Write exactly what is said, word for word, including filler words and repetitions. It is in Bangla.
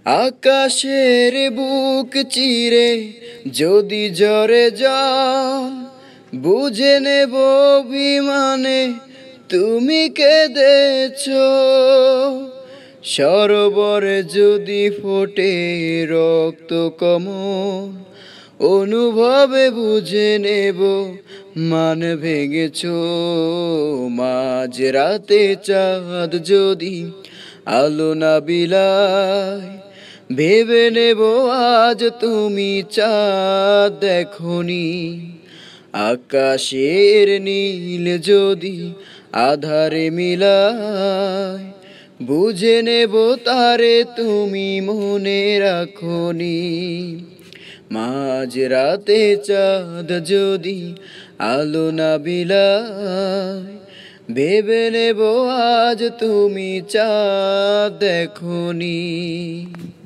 আকাশের বুক চিরে যদি ঝরে জল, বুঝে নেব অভিমানে তুমি কেঁদেছো। সরোবরে যদি ফোটে রক্ত কমল, অনুভবে বুঝে নেব মান ভেঙেছো। মাঝ রাতে চাঁদ যদি আলো না বিলায়, ভেবে নেব আজ তুমি চাঁদ দেখোনি। আকাশের নীল যদি আধারে মিলায়, বুঝে নেব তারে তুমি মনে রাখোনি। মাঝ রাতে চাঁদ যদি আলো না বিলায়, ভেবে নেব আজ তুমি চাঁদ দেখোনি।